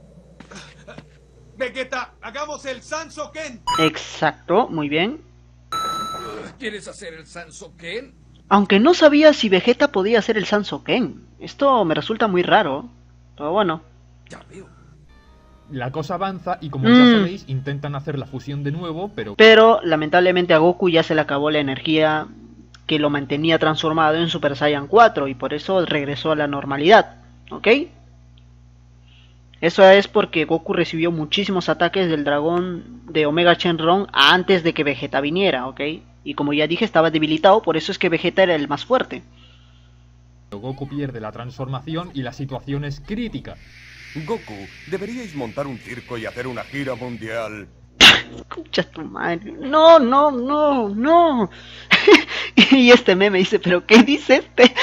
Vegeta, hagamos el Sansoken. Exacto, muy bien. ¿Quieres hacer el Sansoken? Aunque no sabía si Vegeta podía hacer el Sansoken. Esto me resulta muy raro. Pero bueno. Ya veo. La cosa avanza y como mm. ya sabéis, intentan hacer la fusión de nuevo, pero... Pero lamentablemente a Goku ya se le acabó la energía que lo mantenía transformado en Super Saiyan cuatro y por eso regresó a la normalidad. ¿Ok? Eso es porque Goku recibió muchísimos ataques del dragón de Omega Shenron antes de que Vegeta viniera, ¿ok? Y como ya dije, estaba debilitado, por eso es que Vegeta era el más fuerte. Goku pierde la transformación y la situación es crítica. Goku, deberíais montar un circo y hacer una gira mundial. Escucha tu madre. No, no, no, no. Y este meme dice, ¿pero qué dice este?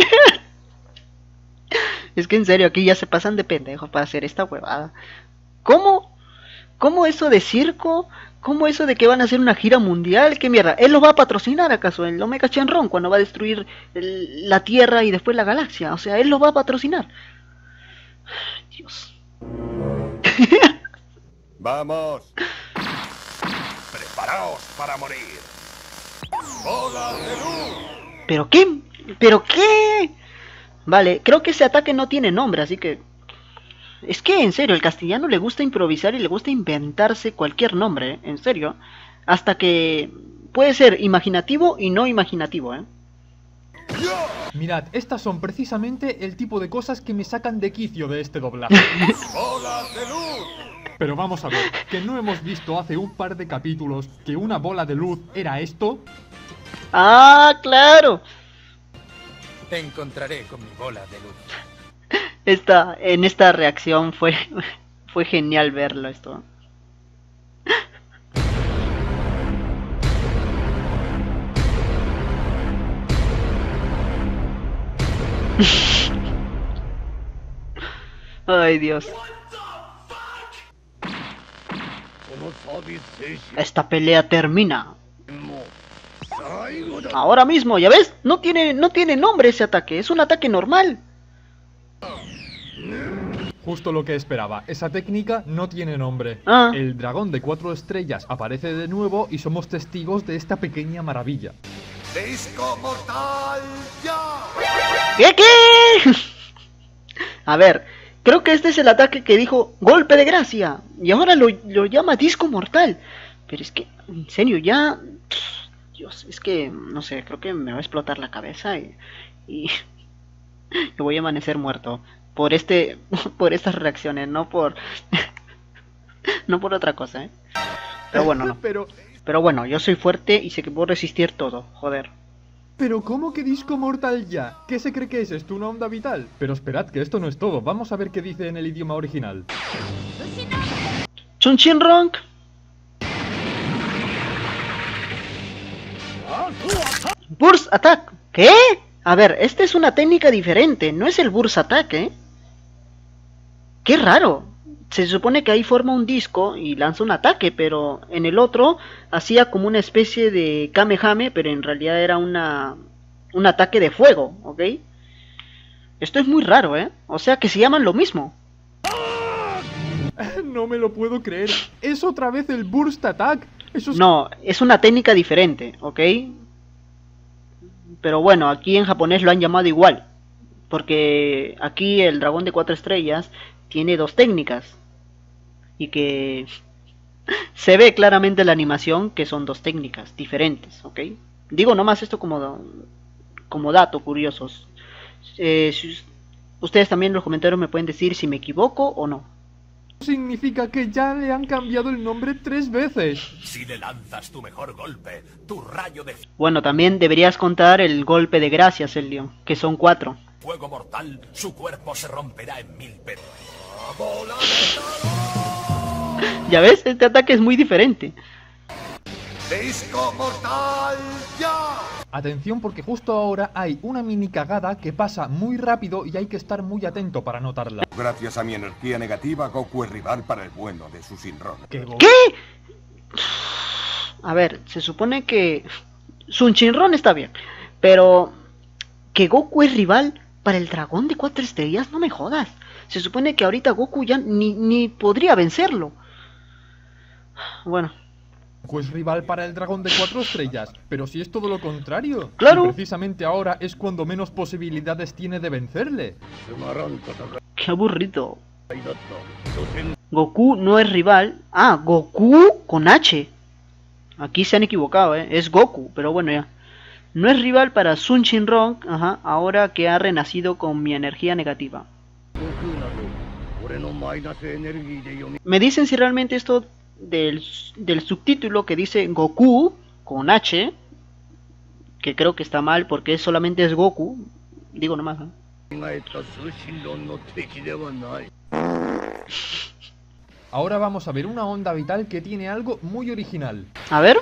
Es que en serio, aquí ya se pasan de pendejos para hacer esta huevada. ¿Cómo? ¿Cómo eso de circo? ¿Cómo eso de que van a hacer una gira mundial? ¿Qué mierda? ¿Él lo va a patrocinar acaso? ¿El Omega Shenron cuando va a destruir el, la Tierra y después la galaxia? O sea, ¿él lo va a patrocinar? Dios. Vamos. Preparaos para morir. ¡Bola de luz! ¿Pero qué? ¿Pero qué? Vale, creo que ese ataque no tiene nombre, así que... Es que, en serio, el castellano le gusta improvisar y le gusta inventarse cualquier nombre, ¿eh? En serio. Hasta que puede ser imaginativo y no imaginativo, ¿eh? Mirad, estas son precisamente el tipo de cosas que me sacan de quicio de este doblaje. ¡Bolas de luz! Pero vamos a ver, ¿que no hemos visto hace un par de capítulos que una bola de luz era esto? ¡Ah, claro! Te encontraré con mi bola de luz. Esta, en esta reacción fue, fue genial verlo esto. Ay, Dios. Esta pelea termina ahora mismo, ¿ya ves? No tiene, no tiene nombre ese ataque, es un ataque normal. Justo lo que esperaba, esa técnica no tiene nombre. Ah. El dragón de cuatro estrellas aparece de nuevo y somos testigos de esta pequeña maravilla. ¡Disco mortal ya! ¿Qué qué? A ver, creo que este es el ataque que dijo golpe de gracia y ahora lo, lo llama disco mortal. Pero es que, en serio, ya... Dios, es que, no sé, creo que me va a explotar la cabeza y... y... yo voy a amanecer muerto. Por este... por estas reacciones, no por... no por otra cosa, ¿eh? Pero bueno, no. Pero... Pero bueno, yo soy fuerte y sé que puedo resistir todo, joder. ¿Pero cómo que disco mortal ya? ¿Qué se cree que es esto, una onda vital? Pero esperad, que esto no es todo, vamos a ver qué dice en el idioma original. Chunchinronk. Burst Attack. ¿Qué? A ver, esta es una técnica diferente, no es el Burst Attack, ¿eh? Qué raro. Se supone que ahí forma un disco y lanza un ataque, pero en el otro hacía como una especie de Kamehame, pero en realidad era una un ataque de fuego, ¿ok? Esto es muy raro, ¿eh? O sea que se llaman lo mismo. No me lo puedo creer. ¿Es otra vez el Burst Attack? Eso es... No, es una técnica diferente, ¿ok? Pero bueno, aquí en japonés lo han llamado igual. Porque aquí el dragón de cuatro estrellas tiene dos técnicas. Y que se ve claramente en la animación que son dos técnicas diferentes, ¿ok? Digo nomás esto como, como dato curiosos. Eh, si, ustedes también en los comentarios me pueden decir si me equivoco o no. Significa que ya le han cambiado el nombre tres veces. Si le lanzas tu mejor golpe, tu rayo de Bueno, también deberías contar el golpe de gracia, Celio, que son cuatro. fuego mortal, su cuerpo se romperá en mil pedazos. ¿Ya ves? Este ataque es muy diferente. ¡Disco mortal ya! Atención, porque justo ahora hay una mini cagada que pasa muy rápido y hay que estar muy atento para notarla. Gracias a mi energía negativa, Goku es rival para el bueno de su Shinron. ¿Qué? ¿Qué? A ver, se supone que Sun Shinron está bien, pero que Goku es rival para el dragón de cuatro estrellas, no me jodas. Se supone que ahorita Goku ya ni, ni podría vencerlo. Bueno. Goku es rival para el dragón de cuatro estrellas, pero si es todo lo contrario. Claro. Y precisamente ahora es cuando menos posibilidades tiene de vencerle. Qué aburrido. Goku no es rival. Ah, Goku con H. Aquí se han equivocado, ¿eh? Es Goku, pero bueno ya. No es rival para Sun Shinron, ajá, ahora que ha renacido con mi energía negativa. Me dicen si realmente esto del, del subtítulo que dice Goku con H, que creo que está mal porque solamente es Goku, digo nomás, ¿eh? Ahora vamos a ver una onda vital que tiene algo muy original. A ver.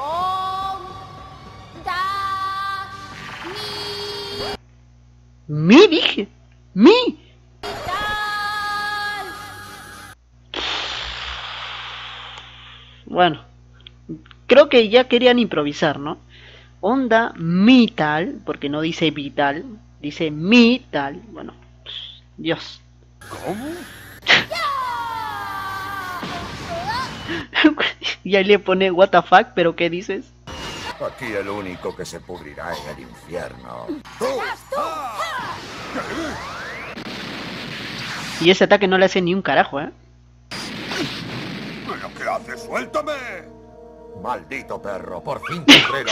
Mi, dije. Mi. Bueno, creo que ya querían improvisar, ¿no? Onda mital, porque no dice vital, dice mital. Bueno, Dios. ¿Cómo? Y ahí le pone what the fuck, pero ¿qué dices? Aquí el único que se pudrirá en el infierno. Y ese ataque no le hace ni un carajo, ¿eh? ¿Pero qué haces? ¡Suéltame! Maldito perro, por fin te entrego.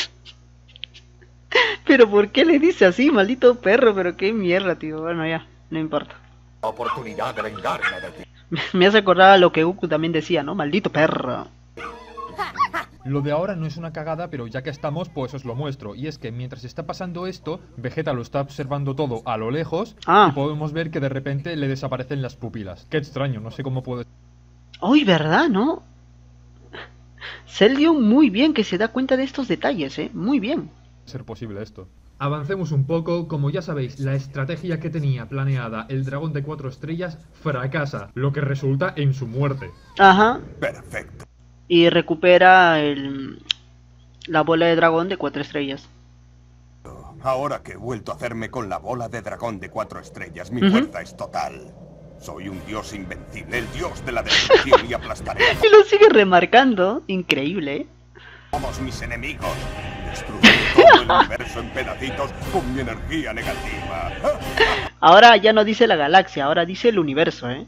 Pero ¿por qué le dice así, maldito perro? Pero qué mierda, tío. Bueno, ya, no importa. Oportunidad de vengarme de ti. Me hace acordar a lo que Goku también decía, ¿no? Maldito perro. Lo de ahora no es una cagada, pero ya que estamos, pues os lo muestro. Y es que mientras está pasando esto, Vegeta lo está observando todo a lo lejos. Ah. Y podemos ver que de repente le desaparecen las pupilas. Qué extraño, no sé cómo puede... Uy, ¿verdad, no? Cell dio muy bien que se da cuenta de estos detalles, ¿eh? Muy bien. ser posible esto. Avancemos un poco. Como ya sabéis, la estrategia que tenía planeada el dragón de cuatro estrellas fracasa, lo que resulta en su muerte. Ajá. Perfecto. Y recupera el, la bola de dragón de cuatro estrellas. Ahora que he vuelto a hacerme con la bola de dragón de cuatro estrellas, mi Uh-huh. fuerza es total. Soy un dios invencible, el dios de la destrucción y aplastaré a Y lo sigue remarcando. Increíble, ¿eh? todos mis enemigos. Destruiré todo el universo en pedacitos con mi energía negativa. Ahora ya no dice la galaxia, ahora dice el universo, ¿eh?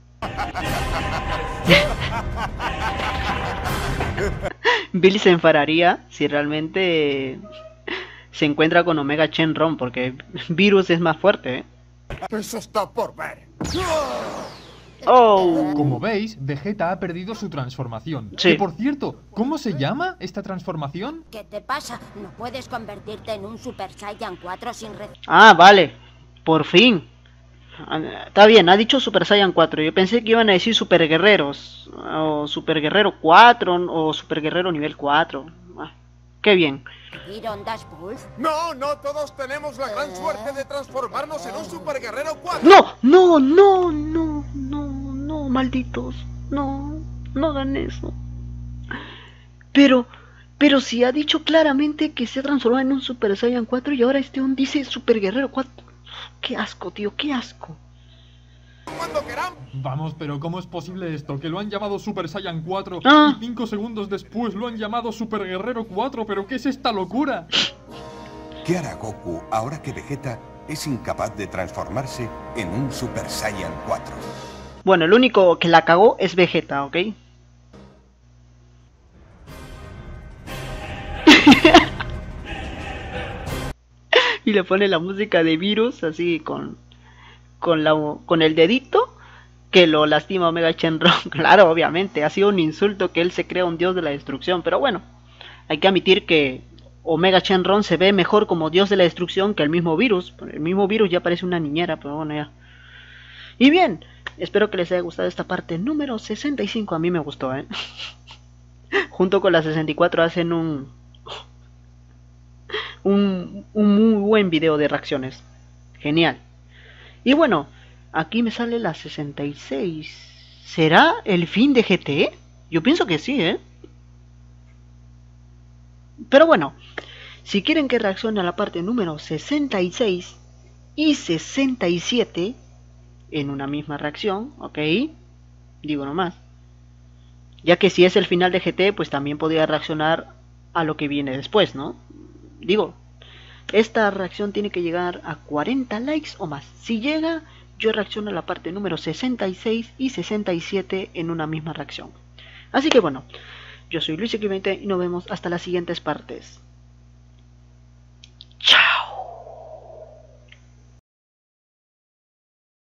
Billy se enfadaría si realmente se encuentra con Omega Shenron, porque Virus es más fuerte, ¿eh? Eso está por ver. Oh. Como veis, Vegeta ha perdido su transformación. Sí. Que por cierto, ¿cómo se llama esta transformación? ¿Qué te pasa? No puedes convertirte en un Super Saiyan cuatro sin red. Ah, vale. Por fin. Ah, está bien, ha dicho Super Saiyan cuatro. Yo pensé que iban a decir Super Guerreros. O Super Guerrero cuatro. O Super Guerrero nivel cuatro. Ah, qué bien. ¿Ir Ondas Pulse? No, no todos tenemos la gran suerte de transformarnos en un Super Guerrero cuatro. No, no, no, no, no, no, malditos. No, no hagan eso. Pero, pero si ha dicho claramente que se ha transformado en un Super Saiyan cuatro y ahora este un dice Super Guerrero cuatro. Qué asco, tío, qué asco. Cuando queramos. Vamos, pero ¿cómo es posible esto? Que lo han llamado Super Saiyan cuatro Ah. y cinco segundos después lo han llamado Super Guerrero cuatro, ¿pero qué es esta locura? ¿Qué hará Goku ahora que Vegeta es incapaz de transformarse en un Super Saiyan cuatro? Bueno, el único que la cagó es Vegeta, ¿ok? Y le pone la música de Virus así con con la con el dedito que lo lastima Omega Shenron. Claro, obviamente, ha sido un insulto que él se crea un dios de la destrucción, pero bueno, hay que admitir que Omega Shenron se ve mejor como dios de la destrucción que el mismo Virus. El mismo Virus ya parece una niñera, pero bueno, ya. Y bien, espero que les haya gustado esta parte número sesenta y cinco. A mí me gustó, ¿eh? Junto con la sesenta y cuatro hacen un, un un muy buen video de reacciones. Genial. Y bueno, aquí me sale la sesenta y seis. ¿Será el fin de G T? Yo pienso que sí, ¿eh? Pero bueno, si quieren que reaccione a la parte número sesenta y seis y sesenta y siete en una misma reacción, ¿ok? Digo nomás. Ya que si es el final de G T, pues también podría reaccionar a lo que viene después, ¿no? Digo, esta reacción tiene que llegar a cuarenta likes o más. Si llega, yo reacciono a la parte número sesenta y seis y sesenta y siete en una misma reacción. Así que bueno, yo soy Luis Clemente y nos vemos hasta las siguientes partes.